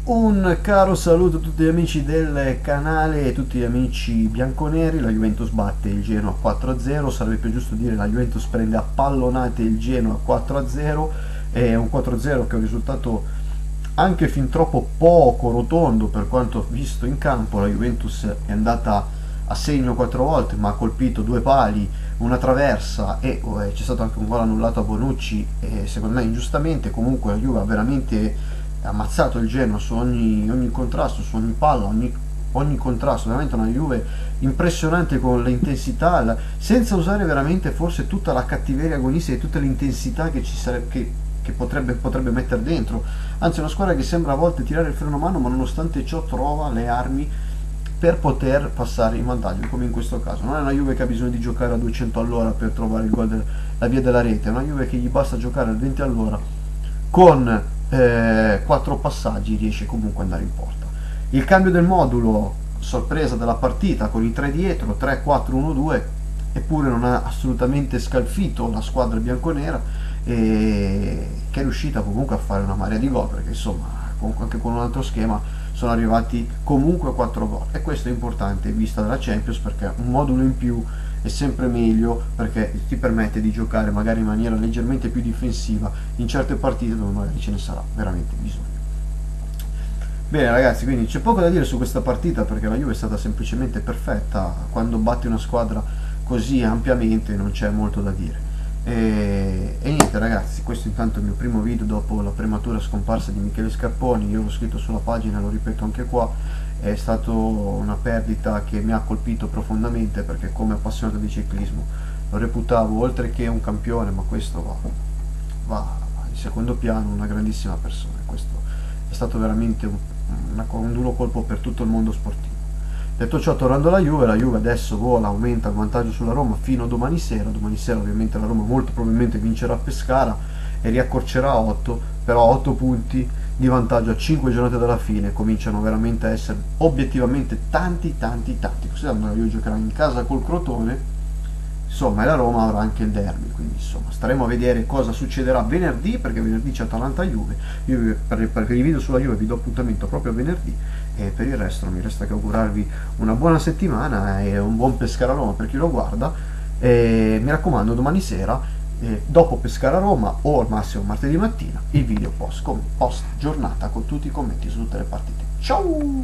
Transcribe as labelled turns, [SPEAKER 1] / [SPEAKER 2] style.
[SPEAKER 1] Un caro saluto a tutti gli amici del canale e tutti gli amici bianconeri. La Juventus batte il Genoa 4-0, sarebbe più giusto dire la Juventus prende a pallonate il Genoa 4-0. È un 4-0 che è un risultato anche fin troppo poco rotondo per quanto ho visto in campo. La Juventus è andata a segno 4 volte ma ha colpito due pali, una traversa e c'è stato anche un gol annullato a Bonucci, secondo me ingiustamente. Comunque la Juve ha veramente ammazzato il Genoa su ogni contrasto, su ogni palla, ogni contrasto, veramente una Juve impressionante con l'intensità, senza usare veramente forse tutta la cattiveria agonistica e tutta l'intensità che ci sarebbe, che potrebbe mettere dentro. Anzi, è una squadra che sembra a volte tirare il freno a mano, ma nonostante ciò trova le armi per poter passare in vantaggio, come in questo caso. Non è una Juve che ha bisogno di giocare a 200 all'ora per trovare il gol, la via della rete, è una Juve che gli basta giocare a 20 all'ora con 4 passaggi riesce comunque ad andare in porta. Il cambio del modulo, sorpresa della partita, con i 3 dietro, 3-4-1-2, eppure non ha assolutamente scalfito la squadra bianconera, che è riuscita comunque a fare una marea di gol, perché insomma comunque anche con un altro schema sono arrivati comunque a 4 gol, e questo è importante vista dalla Champions, perché un modulo in più è sempre meglio, perché ti permette di giocare magari in maniera leggermente più difensiva in certe partite dove magari ce ne sarà veramente bisogno. Bene ragazzi, quindi c'è poco da dire su questa partita, perché la Juve è stata semplicemente perfetta. Quando batti una squadra così ampiamente non c'è molto da dire. E niente ragazzi, questo intanto è il mio primo video dopo la prematura scomparsa di Michele Scarponi. Io l'ho scritto sulla pagina, lo ripeto anche qua, è stata una perdita che mi ha colpito profondamente, perché come appassionato di ciclismo lo reputavo, oltre che un campione, ma questo va in secondo piano, una grandissima persona. Questo è stato veramente un duro colpo per tutto il mondo sportivo. Detto ciò, tornando alla Juve, la Juve adesso vola, aumenta il vantaggio sulla Roma fino a domani sera. Domani sera ovviamente la Roma molto probabilmente vincerà a Pescara e riaccorcerà a 8, però 8 punti di vantaggio a 5 giornate dalla fine cominciano veramente a essere obiettivamente tanti. Considerando che la Juve giocherà in casa col Crotone, insomma, e la Roma avrà anche il derby, quindi insomma staremo a vedere cosa succederà venerdì, perché venerdì c'è Atalanta-Juve. Io per i video sulla Juve vi do appuntamento proprio venerdì, e per il resto non mi resta che augurarvi una buona settimana e un buon Pescara-Roma per chi lo guarda, e mi raccomando domani sera, dopo Pescara-Roma o al massimo martedì mattina, il video post giornata con tutti i commenti su tutte le partite. Ciao!